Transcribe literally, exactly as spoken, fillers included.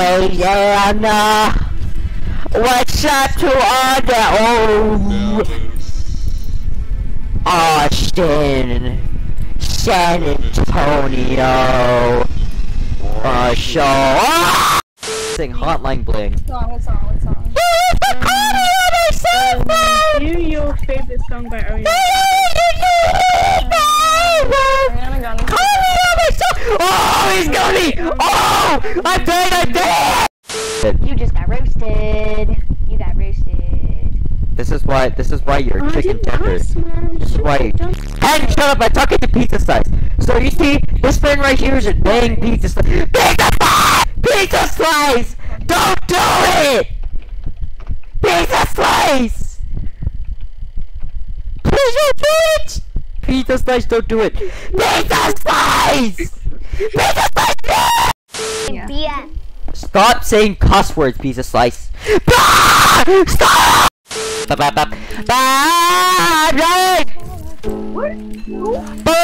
Hey, yeah, nah. What's up to all the oh, Austin, San Antonio, uh, show. Ah! Sing Hotline Bling. What song? What song? What song? Um, do your favorite song by Ariana. Oh, he's got me! Oh! I bet, I bet! You just got roasted. You got roasted. This is why, this is why you're Oh, chicken tender. pass, This is why you- Hey, shut up, I'm talking to Pizza Slice. So you see, this friend right here is a dang Pizza Slice. Pizza Slice! Pizza Slice! Don't do it! Pizza Slice! Please don't do it! Pizza Slice, don't do it! Pizza Slice! Pizza Slice! Yeah. Stop saying cuss words, Pizza Slice. Ah! Stop! Ba ba ba ba ba. What?